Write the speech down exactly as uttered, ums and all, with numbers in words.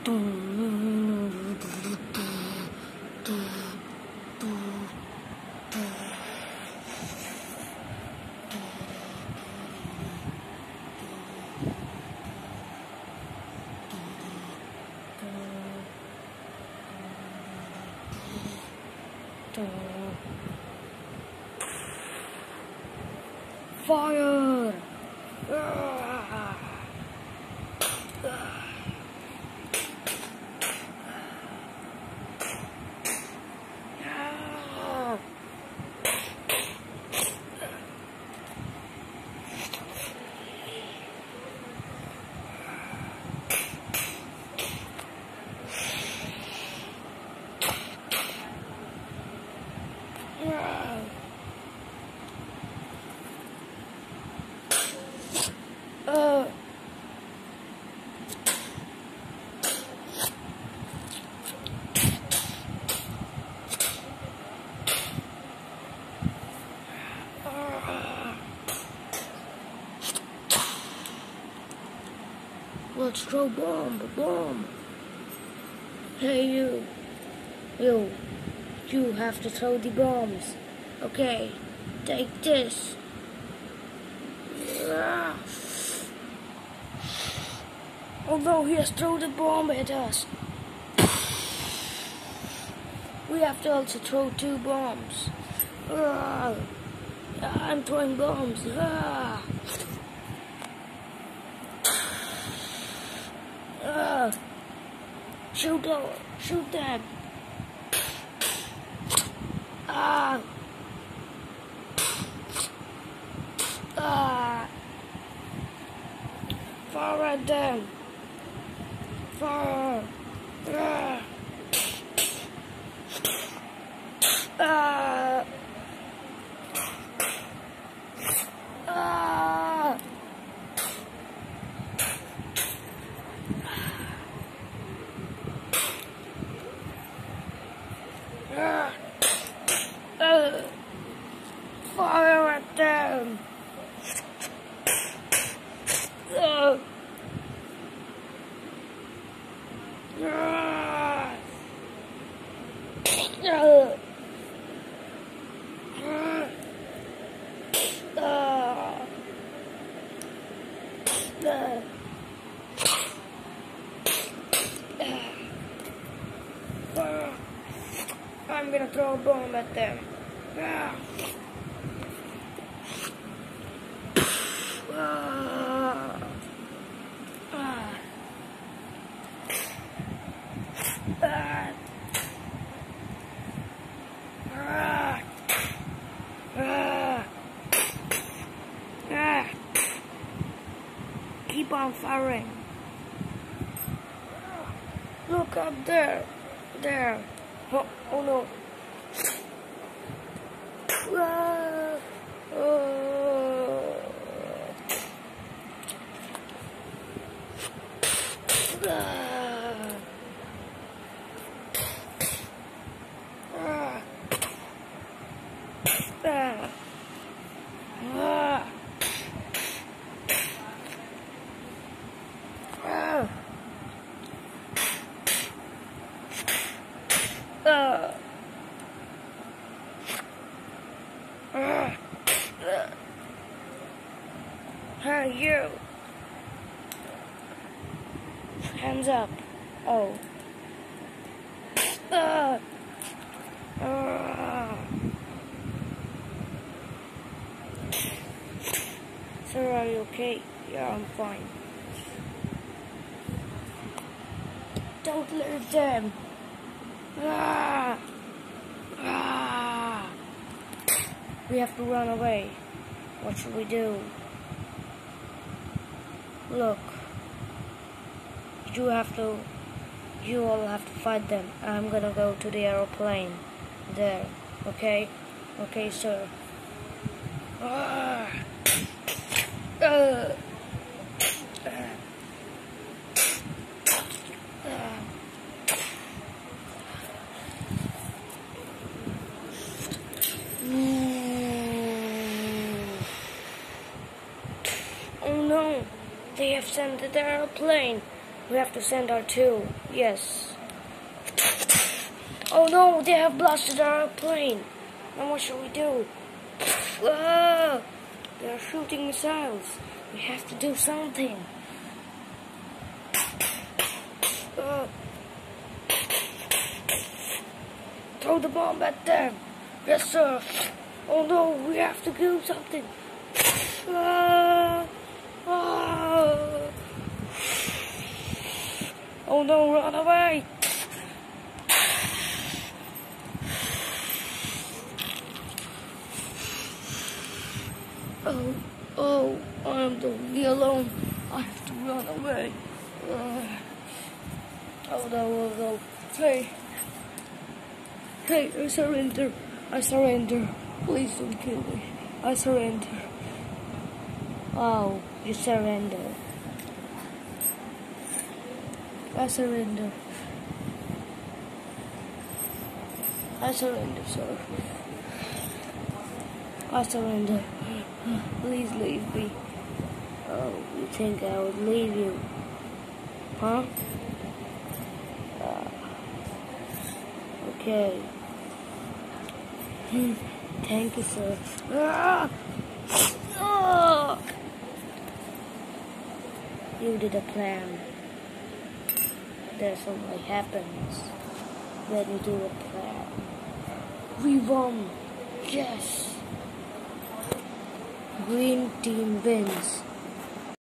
Fire! Ah! Uh, let's throw bomb, bomb. Hey you, you, you have to throw the bombs. Okay, take this. Ah. Oh no, he has thrown the bomb at us. We have to also throw two bombs. Ah. I'm throwing bombs. Ah. Ah. Shoot them. Shoot them. Ah. Ah. Fire at them. Fire. Ah. Ah. Ah. Ah. Uh. Fire at them. Uh. Ah. Uh. I'm gonna throw a bomb at them. Ah. Ah. Ah. Ah. Ah. Ah. Ah. Keep on firing. Look up there. There. Oh, oh no. Ah. Oh. Ah. Ah. Ah. Ah. Ah. Ah. Ah. Hey, you. Hands up. Oh. Ah. Ah. Sir, are you okay? Yeah, I'm fine. Don't leave them. Ah. Ah. We have to run away. What should we do? Look. You have to, you all have to fight them. I'm gonna go to the aeroplane. There. Okay? Okay, sir. Ah. Uh. Oh no, they have sent the airplane. We have to send our two. Yes. Oh no, they have blasted our plane. Now what shall we do? Ah, they are shooting missiles. We have to do something. Ah. Throw the bomb at them. Yes, sir. Oh no, we have to do something. Ah. Ah. Oh no, run away. Oh, oh, I'm totally alone. I have to run away. Uh, oh no, oh no. Hey. Hey, I surrender. I surrender. Please don't kill me. I surrender. Oh, you surrender. I surrender. I surrender, sir. I surrender. Please leave me. Oh, you think I would leave you? Huh? Uh, okay. Thank you, sir. Ah! Ah! You did a plan. That's what happens when you do a plan. We won! Yes! Green team wins.